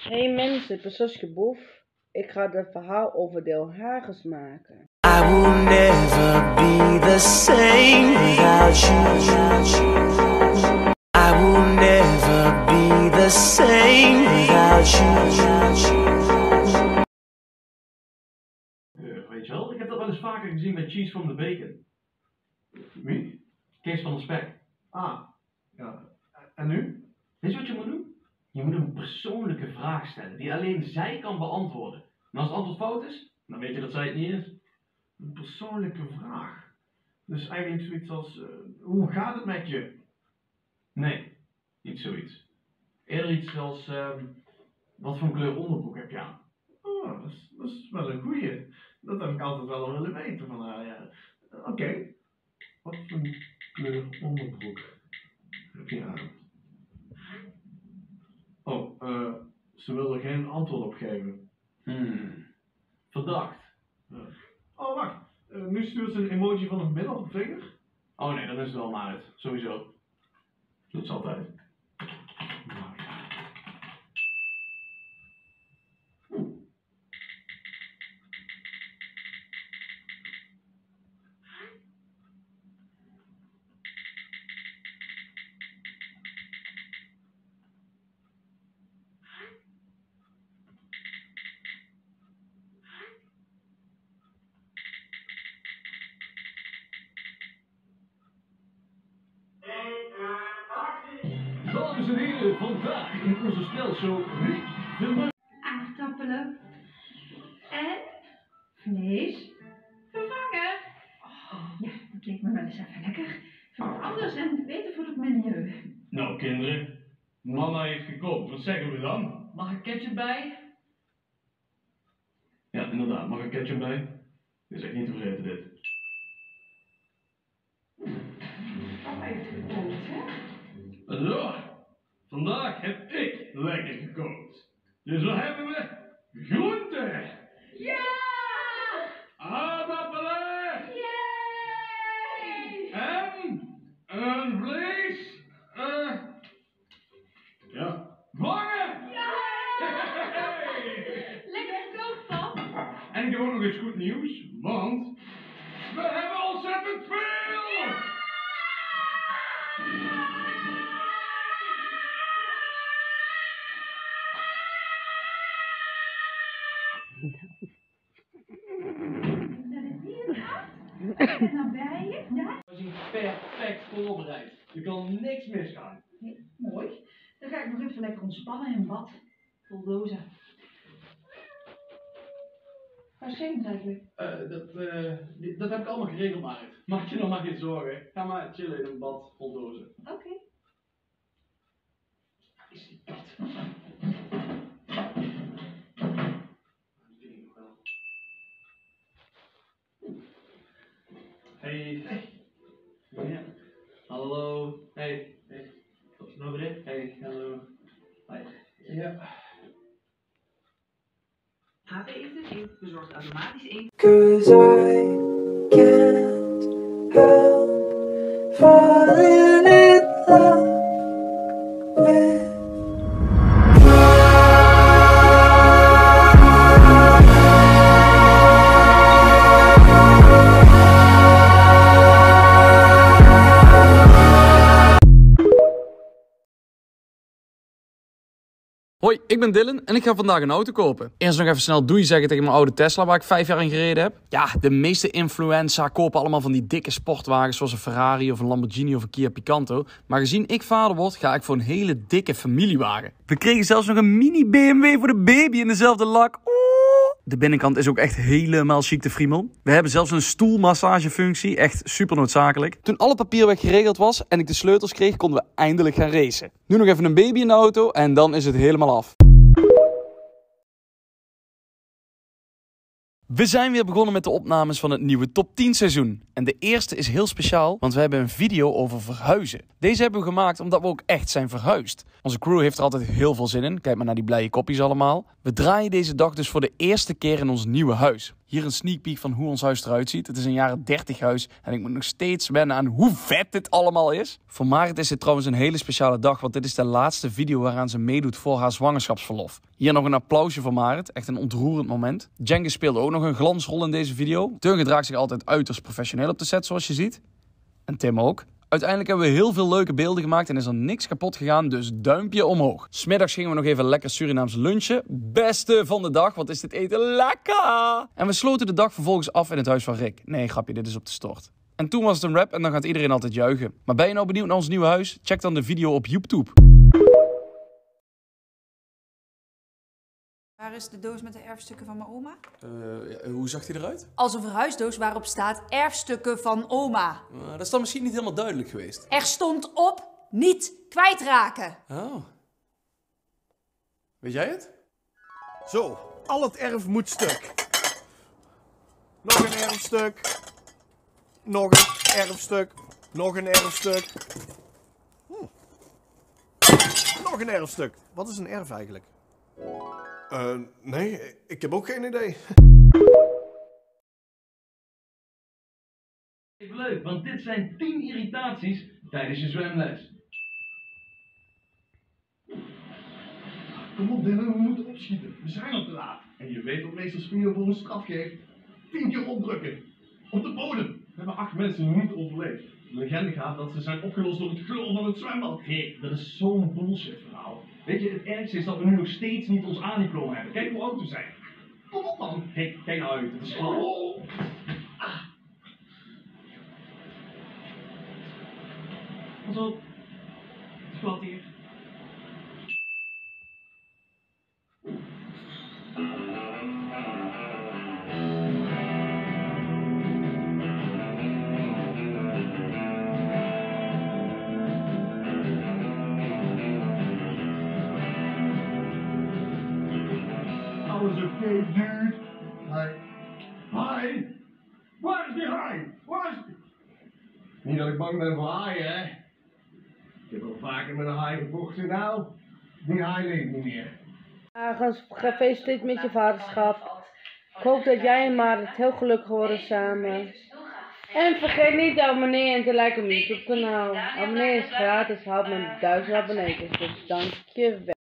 Hey mensen, ik ben Saskia Boef. Ik ga het verhaal over Del Hagers maken. I will never be the same without you. I will never be the same without you. Weet je wel, ik heb dat wel eens vaker gezien met Cheese from the Bacon. Wie? Kees van de Spek. Ah, ja. En nu? Weet je wat je moet doen? Je moet een persoonlijke vraag stellen die alleen zij kan beantwoorden. En als het antwoord fout is, dan weet je dat zij het niet is. Een persoonlijke vraag. Dus eigenlijk zoiets als, hoe gaat het met je? Nee, niet zoiets. Eerder iets als, wat voor een kleur onderbroek heb je aan? Oh, dat is wel een goeie. Dat heb ik altijd wel willen weten van haar, ja. Oké. Wat voor een kleur onderbroek heb je aan? Oh, ze wil er geen antwoord op geven. Verdacht. Oh, wacht. Nu stuurt ze een emoji van een middelvinger. Oh nee, dan is het wel maar het. Sowieso. Dat is altijd. Dames en heren, vandaag in onze spelshow Riek de Aardappelen en vlees vervangen. Ja, dat leek me wel eens even lekker. Wat anders en beter voor het milieu. Nou kinderen, mama heeft gekookt, wat zeggen we dan? Mag er ketchup bij? Ja, inderdaad, mag er ketchup bij? Dit is echt niet te vergeten dit. Papa heeft gekookt, hè? Zo, vandaag heb ik lekker gekookt. Dus wat hebben we? Groenten! Ja! Aardappelen! Yay! En een vlees! Ja, vangen! Ja! Hey! Lekker gekookt, pap! En ik heb ook nog eens goed nieuws, want we hebben ontzettend veel! En dan bij je? Ja? We zijn perfect voorbereid. Er kan niks misgaan. Nee, mooi. Dan ga ik nog even lekker ontspannen in bad. Bulldozen. Waar is James eigenlijk? Dat heb ik allemaal geregeld, Marit. Maak je nog maar geen zorgen. Ga maar chillen in een bad bulldozen. Oké. Is die kat? Hey. Ja. Hallo. Hey. Wat is nou weer? Hey, hallo. Hi. Ja. HP Instituut bezorgt automatisch één. 'Cause I can't help falling in love with Hoi, ik ben Dylan en ik ga vandaag een auto kopen. Eerst nog even snel doei zeggen tegen mijn oude Tesla waar ik 5 jaar in gereden heb. Ja, de meeste influenza kopen allemaal van die dikke sportwagens zoals een Ferrari of een Lamborghini of een Kia Picanto. Maar gezien ik vader word, ga ik voor een hele dikke familiewagen. We kregen zelfs nog een mini BMW voor de baby in dezelfde lak. De binnenkant is ook echt helemaal chic te friemel. We hebben zelfs een stoelmassagefunctie, echt super noodzakelijk. Toen alle papierwerk geregeld was en ik de sleutels kreeg, konden we eindelijk gaan racen. Nu nog even een baby in de auto en dan is het helemaal af. We zijn weer begonnen met de opnames van het nieuwe Top 10 seizoen. En de eerste is heel speciaal, want we hebben een video over verhuizen. Deze hebben we gemaakt omdat we ook echt zijn verhuisd. Onze crew heeft er altijd heel veel zin in. Kijk maar naar die blije kopjes allemaal. We draaien deze dag dus voor de eerste keer in ons nieuwe huis. Hier een sneak peek van hoe ons huis eruit ziet. Het is een jaren 30 huis en ik moet nog steeds wennen aan hoe vet dit allemaal is. Voor Marit is dit trouwens een hele speciale dag, want dit is de laatste video waaraan ze meedoet voor haar zwangerschapsverlof. Hier nog een applausje voor Marit, echt een ontroerend moment. Cengiz speelde ook nog een glansrol in deze video. Teun gedraagt zich altijd uiterst professioneel op de set, zoals je ziet. En Tim ook. Uiteindelijk hebben we heel veel leuke beelden gemaakt en is er niks kapot gegaan, dus duimpje omhoog. 's Middags gingen we nog even lekker Surinaams lunchen. Beste van de dag, wat is dit eten lekker! En we sloten de dag vervolgens af in het huis van Rick. Nee, grapje, dit is op de stort. En toen was het een wrap en dan gaat iedereen altijd juichen. Maar ben je nou benieuwd naar ons nieuwe huis? Check dan de video op YouTube. Waar is de doos met de erfstukken van mijn oma? Hoe zag die eruit? Als een verhuisdoos waarop staat erfstukken van oma. Dat is dan misschien niet helemaal duidelijk geweest. Er stond op niet kwijtraken. Oh. Weet jij het? Zo, al het erf moet stuk. Nog een erfstuk. Nog een erfstuk. Nog een erfstuk. Nog een erfstuk. Wat is een erf eigenlijk? Nee, ik heb ook geen idee. Even leuk, want dit zijn 10 irritaties tijdens je zwemles. Kom op Dylan, we moeten opschieten. We zijn al te laat. En je weet wat meester Spier voor een straf geeft. 10 keer opdrukken. Op de bodem. We hebben 8 mensen niet overleefd. De legende gaat dat ze zijn opgelost door het gul van het zwembad. Rick, dat is zo'n bullshit verhaal. Weet je, het ergste is dat we nu nog steeds niet ons A-diploma hebben. Kijk hoe oud we zijn. Kom op dan. Rick, kijk nou uit. Het is gewoon... Pas op. Het is glad hier. Alles oké, dude? Hi. Hi? Waar is die haai? Waar is die? Niet dat ik bang ben voor haaien, hè? Ik heb al vaker met een haai gevochten, nou. Die haai leeft niet meer. Gefeliciteerd met je vaderschap. Ik hoop dat jij en Marit heel gelukkig worden samen. En vergeet niet te abonneren en te liken op mijn YouTube kanaal. Abonneren is gratis, helpt met 1000 abonnees. Dus dankjewel.